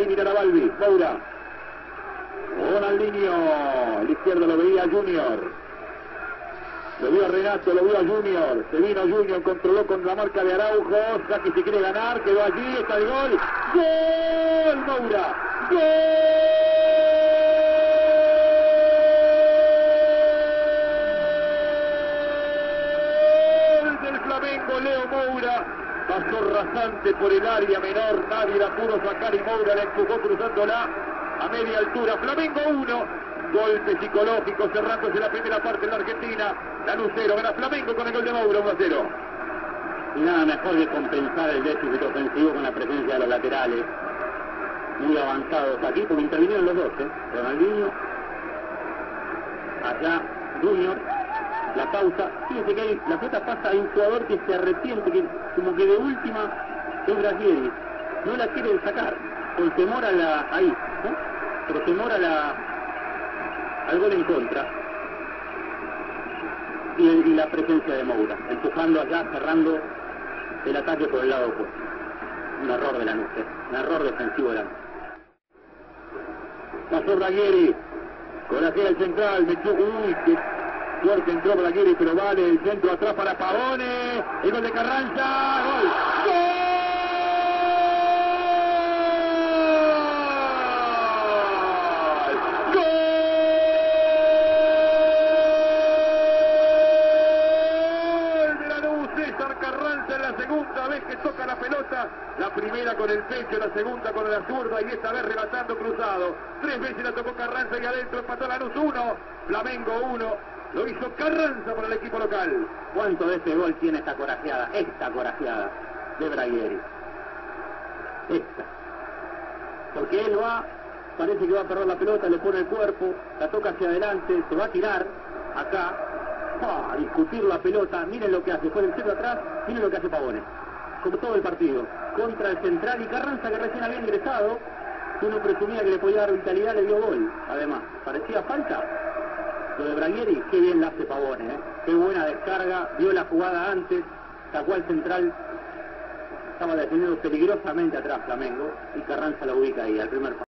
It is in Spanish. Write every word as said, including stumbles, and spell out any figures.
mira la Balbi, Moura. Ronaldinho, a la izquierda lo veía Junior. Lo vio a Renato, lo vio a Junior. Se vino Junior, controló con la marca de Araujo. Saki si quiere ganar, quedó allí, está el gol. ¡Gol! Moura. ¡Gol! Del Flamengo, Leo Moura. Pasó rasante por el área menor, nadie la pudo sacar y Moura la empujó cruzándola a media altura. Flamengo uno, golpe psicológico cerrándose la primera parte en la Argentina. Lanús cero, gana Flamengo con el gol de Moura, uno a cero. Y nada mejor que compensar el déficit ofensivo con la presencia de los laterales muy avanzados aquí, porque intervinieron los dos, ¿eh? Ronaldinho, allá Junior. La pausa, fíjense que hay, la pelota pasa, hay un jugador que se arrepiente, que como que de última es Braguieri, no la quiere sacar, por temor a la, ahí, ¿no? Por temor a la, al gol en contra, y, y la presencia de Moura, empujando allá, cerrando el ataque por el lado opuesto. Un error de Lanús, ¿eh? Un error defensivo de Lanús. Pasó Braguieri, con la el central, metió, uy, que fuerte entró Braguieri, pero vale, el centro atrás para Pavone, el gol de Carranza, gol, ¡gol! ¡Gol de Lanús! César Carranza en la segunda vez que toca la pelota, la primera con el pecho, la segunda con la zurda y esta vez rematando cruzado. Tres veces la tocó Carranza y adentro empató Lanús uno, Flamengo uno. Lo hizo Carranza para el equipo local. ¿Cuánto de ese gol tiene esta corajeada? Esta corajeada de Braguieri. Esta. Porque él va, parece que va a perder la pelota, le pone el cuerpo, la toca hacia adelante, se va a tirar acá, a discutir la pelota. Miren lo que hace, pone el centro atrás, miren lo que hace Pavone. Como todo el partido, contra el central y Carranza, que recién había ingresado, uno presumía que le podía dar vitalidad, le dio gol. Además, parecía falta. Lo de Braguieri, qué bien la hace Pavone, ¿eh? Qué buena descarga, vio la jugada antes, sacó al central, estaba defendiendo peligrosamente atrás Flamengo y Carranza lo ubica ahí al primer